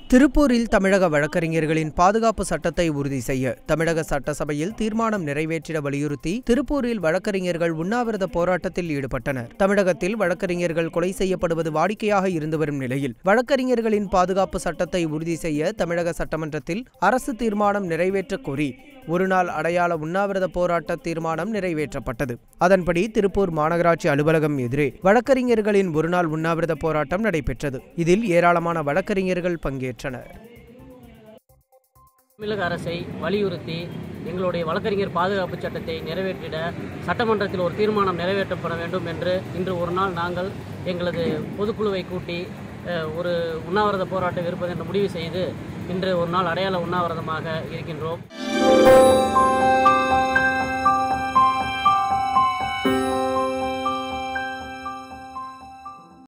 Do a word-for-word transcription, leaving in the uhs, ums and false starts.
திருப்பூரில் தமிழக வழக்கறிஞர்களின் பாதுகாப்பு சட்டத்தை உறுதி செய்ய தமிழக சட்டசபையில் தீர்மானம் நிறைவேற்றிட வலியுறுத்தி திருப்பூரில் வழக்கறிஞர்கள் உண்ணாவிரத போராட்டத்தில் ஈடுபட்டனர். தமிழகத்தில் வழக்கறிஞர்கள் கொலை செய்யப்படுவது வாடிக்கையாக இருந்து வரும் நிலையில் வழக்கறிஞர்களின் பாதுகாப்பு சட்டத்தை உறுதி செய்ய தமிழக சட்டமன்றத்தில் அரசு தீர்மானம் நிறைவேற்றக் கோரி ஒருநாள் அடையாள உண்ணாவிரத போராட்ட தீர்மானம் நிறைவேற்றப்பட்டது. அதன்படி திருப்பூர் மாநகராட்சி அலுவலகம் எதிரே வழக்கறிஞர்களின் ஒருநாள் உண்ணாவிரத போராட்டம் நடைபெற்றது. இதில் ஏராளமான வழக்கறிஞர்கள் பங்கேற்றனர். தமிழக அரசை வலியுறுத்தி எங்களுடைய வழக்கறிஞர் பாதுகாப்பு சட்டத்தை நிறைவேற்றிட சட்டமன்றத்தில் ஒரு தீர்மானம் நிறைவேற்றப்பட வேண்டும் என்று இன்று ஒரு நாள் நாங்கள் எங்களது பொதுக்குழுவை கூட்டி ஒரு உண்ணாவிரத போராட்டம் இருப்பது என்று முடிவு செய்து இன்று ஒரு நாள் அடையாள உண்ணாவிரதமாக இருக்கின்றோம்.